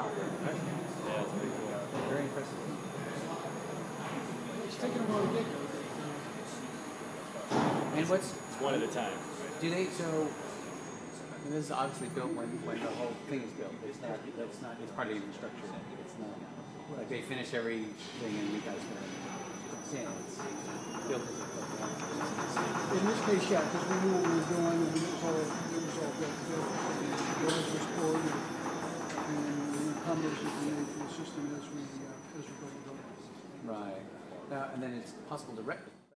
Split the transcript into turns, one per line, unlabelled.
Wow.
Yeah, it's pretty cool.
Very impressive.
It's taking a while to get there.
And what's
It's one at a time.
do they so? And this is obviously built when the whole thing is built. It's not. That's not. It's part of the infrastructure. It's not like they finish everything and you guys go. It's built as a
In this case, yeah, because we knew what we were doing, and it was all built. The roads was poured, and the newcomers that we made for the system as we go.
right. And then it's possible to replicate.